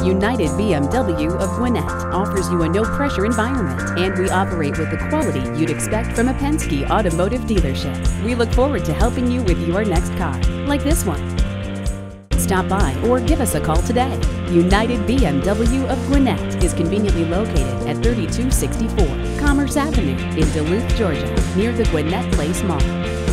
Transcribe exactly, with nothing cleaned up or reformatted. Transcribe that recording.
United B M W of Gwinnett offers you a no-pressure environment, and we operate with the quality you'd expect from a Penske automotive dealership. We look forward to helping you with your next car, like this one. Stop by or give us a call today. United B M W of Gwinnett is conveniently located at thirty-two sixty-four Commerce Avenue in Duluth, Georgia, near the Gwinnett Place Mall.